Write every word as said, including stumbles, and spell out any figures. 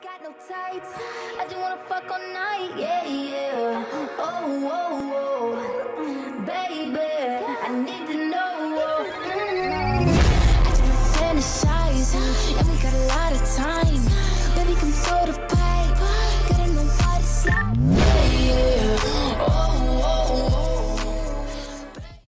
got no type. I just wanna fuck all night, yeah, yeah. Oh, oh, oh.